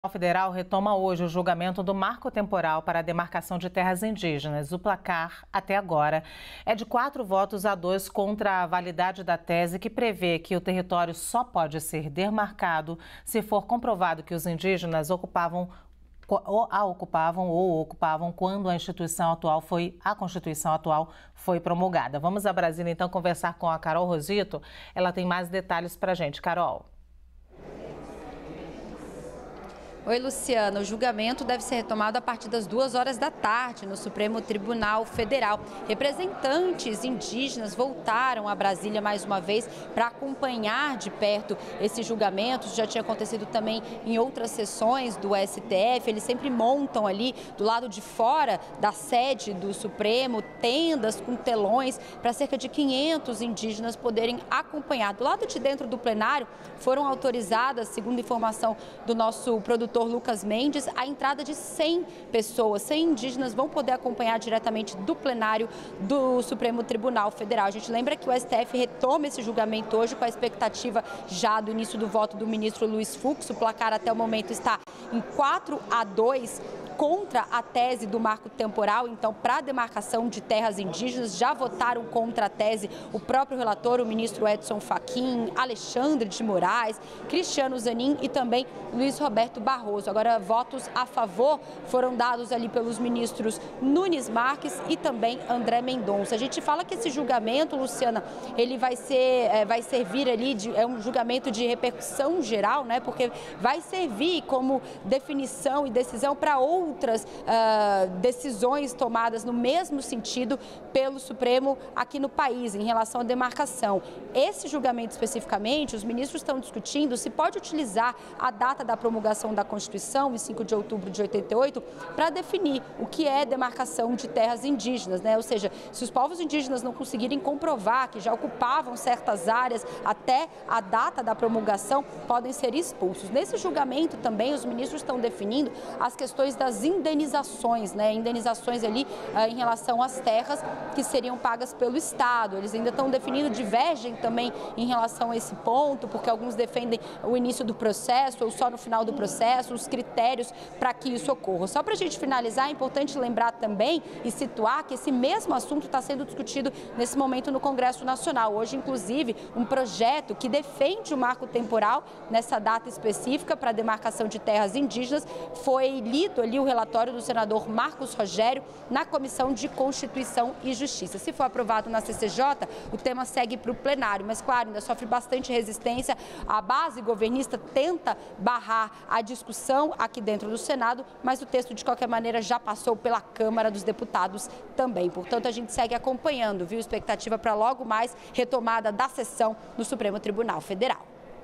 O Federal retoma hoje o julgamento do marco temporal para a demarcação de terras indígenas. O placar, até agora, é de 4 votos a 2 contra a validade da tese que prevê que o território só pode ser demarcado se for comprovado que os indígenas ocupavam quando a Constituição atual foi promulgada. Vamos a Brasília, então, conversar com a Carol Rosito. Ela tem mais detalhes para a gente. Carol. Oi, Luciana. O julgamento deve ser retomado a partir das 2 horas da tarde no Supremo Tribunal Federal. Representantes indígenas voltaram a Brasília mais uma vez para acompanhar de perto esse julgamento. Isso já tinha acontecido também em outras sessões do STF. Eles sempre montam ali do lado de fora da sede do Supremo tendas com telões para cerca de 500 indígenas poderem acompanhar. Do lado de dentro do plenário foram autorizadas, segundo informação do nosso produtor Lucas Mendes, a entrada de 100 pessoas, 100 indígenas vão poder acompanhar diretamente do plenário do Supremo Tribunal Federal. A gente lembra que o STF retoma esse julgamento hoje com a expectativa já do início do voto do ministro Luiz Fux. O placar até o momento está em 4-2 contra a tese do marco temporal, então, para a demarcação de terras indígenas. Já votaram contra a tese o próprio relator, o ministro Edson Fachin, Alexandre de Moraes, Cristiano Zanin e também Luiz Roberto Barroso. Agora, votos a favor foram dados ali pelos ministros Nunes Marques e também André Mendonça. A gente fala que esse julgamento, Luciana, ele vai servir ali, é um julgamento de repercussão geral, né? Porque vai servir como definição e decisão para outras decisões tomadas no mesmo sentido pelo Supremo aqui no país, em relação à demarcação. Esse julgamento especificamente, os ministros estão discutindo se pode utilizar a data da promulgação da Constituição, em 5 de outubro de 88, para definir o que é demarcação de terras indígenas, né? Ou seja, se os povos indígenas não conseguirem comprovar que já ocupavam certas áreas até a data da promulgação, podem ser expulsos. Nesse julgamento também, os ministros estão definindo as questões das indenizações, né? Indenizações ali em relação às terras que seriam pagas pelo Estado. Eles ainda estão definindo, divergem também em relação a esse ponto, porque alguns defendem o início do processo ou só no final do processo, os critérios para que isso ocorra. Só para a gente finalizar, é importante lembrar também e situar que esse mesmo assunto está sendo discutido nesse momento no Congresso Nacional. Hoje, inclusive, um projeto que defende o marco temporal nessa data específica para a demarcação de terras indígenas foi lido ali o relatório do senador Marcos Rogério na Comissão de Constituição e Justiça. Se for aprovado na CCJ, o tema segue para o plenário, mas claro, ainda sofre bastante resistência. A base governista tenta barrar a discussão aqui dentro do Senado, mas o texto, de qualquer maneira, já passou pela Câmara dos Deputados também. Portanto, a gente segue acompanhando, viu? Expectativa para logo mais retomada da sessão no Supremo Tribunal Federal.